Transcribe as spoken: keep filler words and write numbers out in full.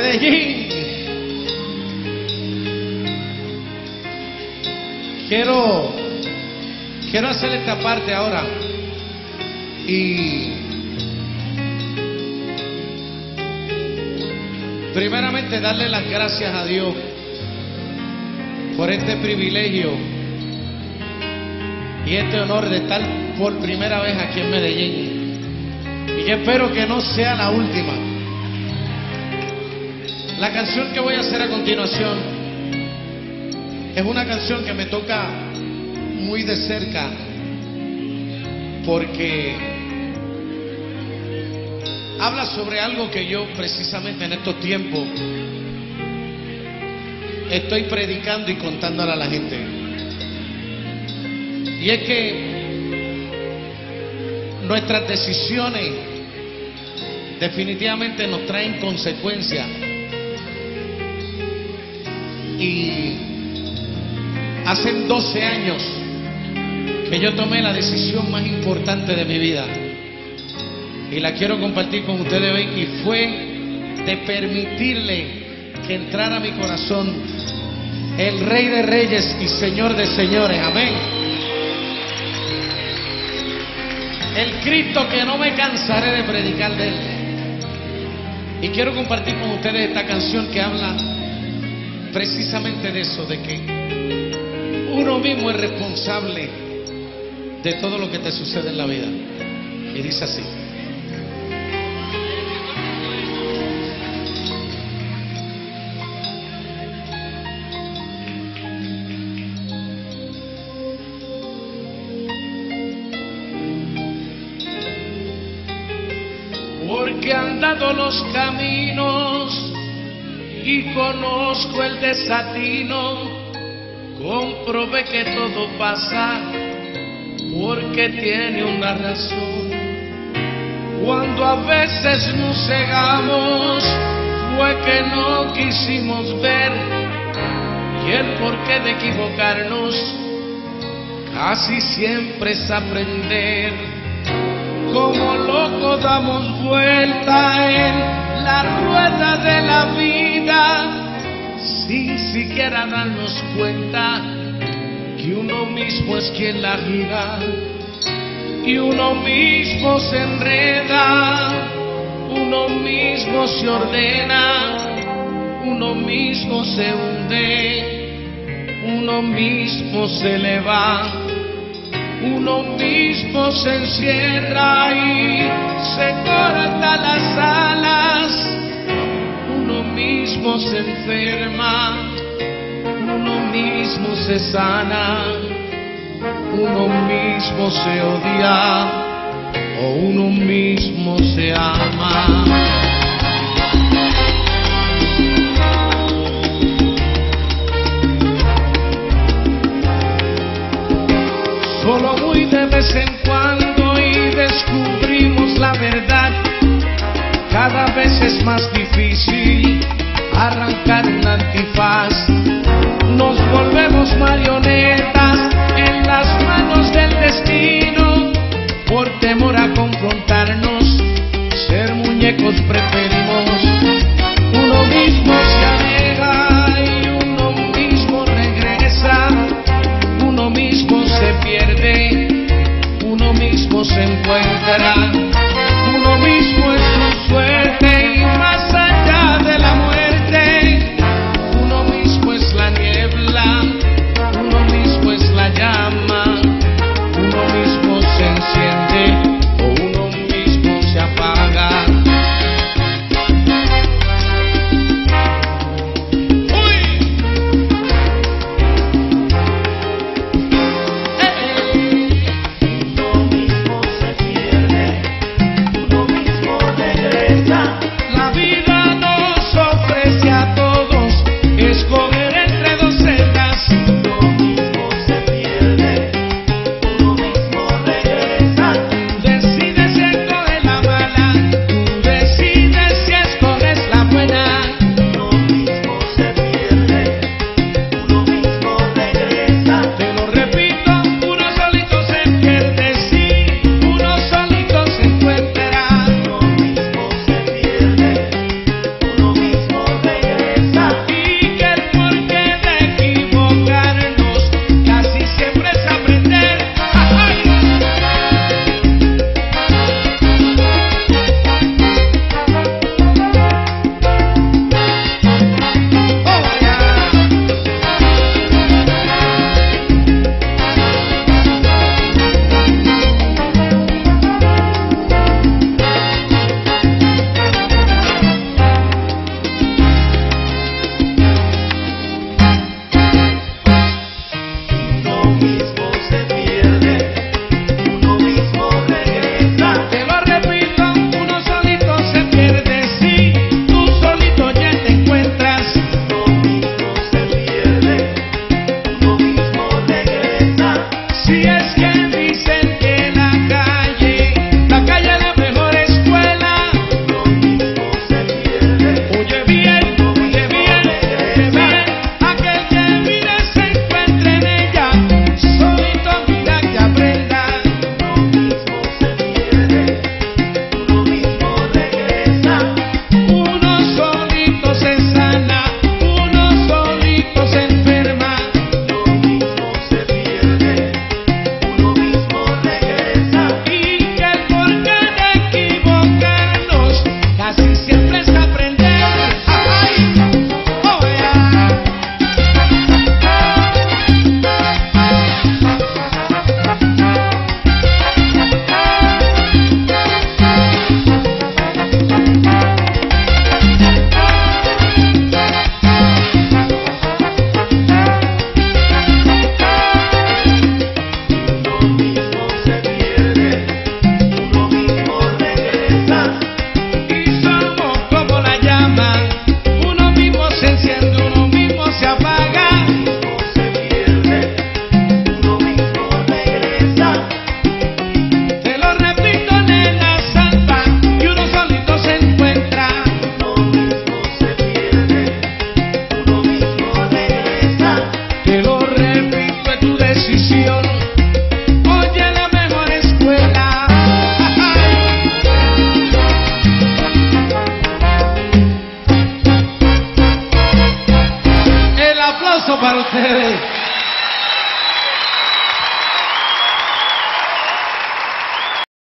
Medellín. Quiero, quiero hacer esta parte ahora y primeramente darle las gracias a Dios por este privilegio y este honor de estar por primera vez aquí en Medellín. Y yo espero que no sea la última. La canción que voy a hacer a continuación es una canción que me toca muy de cerca porque habla sobre algo que yo precisamente en estos tiempos estoy predicando y contándole a la gente. Y es que nuestras decisiones definitivamente nos traen consecuencias. Y hace doce años que yo tomé la decisión más importante de mi vida y la quiero compartir con ustedes hoy, y fue de permitirle que entrara a mi corazón el Rey de Reyes y Señor de Señores, amén. El Cristo que no me cansaré de predicar de Él. Y quiero compartir con ustedes esta canción que habla precisamente de eso, de que uno mismo es responsable de todo lo que te sucede en la vida. Y dice así: porque he andado los caminos y conozco el desatino, comprobé que todo pasa porque tiene una razón. Cuando a veces nos cegamos fue que no quisimos ver, y el porqué de equivocarnos casi siempre es aprender. Como loco damos vuelta en la rueda de la vida sin siquiera darnos cuenta que uno mismo es quien la gira, y uno mismo se enreda, uno mismo se ordena, uno mismo se hunde, uno mismo se eleva, uno mismo se encierra y se corta las alas, uno mismo se enferma, uno mismo se sana, uno mismo se odia o uno mismo se ama. Solo muy de vez en cuando y descubrimos la verdad. Cada vez es más difícil arrancar un antifaz. Nos volvemos marionetas en las manos del destino. Por temor a confrontarnos, ser muñecos preferimos. Uno mismo se aleja y uno mismo regresa. Uno mismo se pierde, uno mismo se encuentra, uno mismo es su suerte y más allá de la muerte, uno mismo es la niebla, uno mismo es la llama, uno mismo se enciende o uno mismo se apaga. Uno mismo se pierde, uno mismo regresa.